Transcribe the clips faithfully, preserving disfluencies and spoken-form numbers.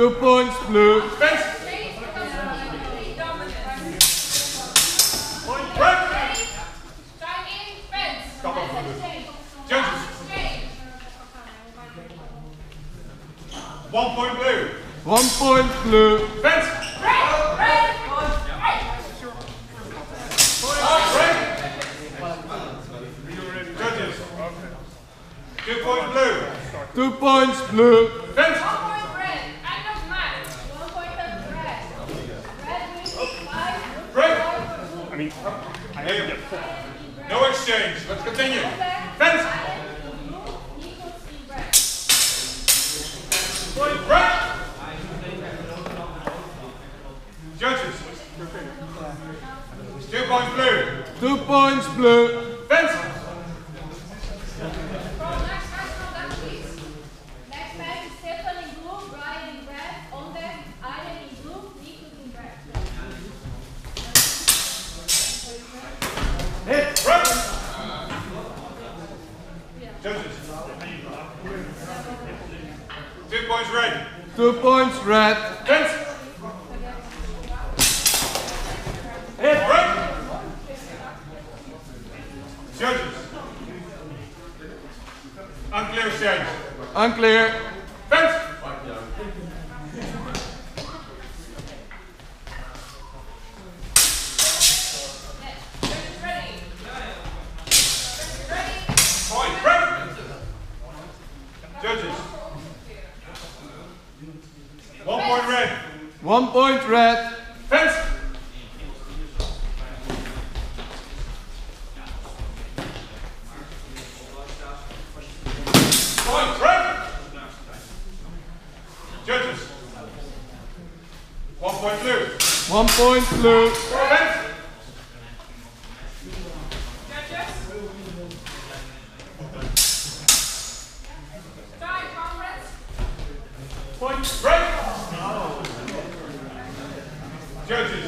Two points blue. Fence. Point break. Stop off the blue. Judges. One point blue. One point blue. Fence. Judges. Two points blue. Two points blue. Fence. One point red. End of match. One point of red. Red wins five. Break. I mean, I have to get four. No exchange. Let's continue. Fence. Point break. Judges. Two points blue. Two points blue. Fence. From next match from that please. Next match is Stefan in blue, Brian in red, Onder, Iron in blue, Nico in red. Hit. Break. Judges. Two points red. Two points red. Fence. Hit. Break. Judges. Unclear exchange. Unclear. Fence. Point break. Judges. One point red. One point red. Fence. Point break. Judges. One point blue. One point blue. Fence. Time, comrades. Point break. Judges.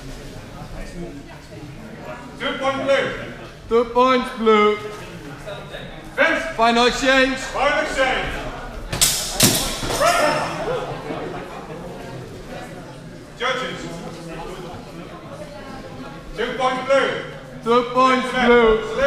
Two point blue. Two points blue. Fence. Final exchange. Final exchange. Break. Judges. Two point blue. Two points blue.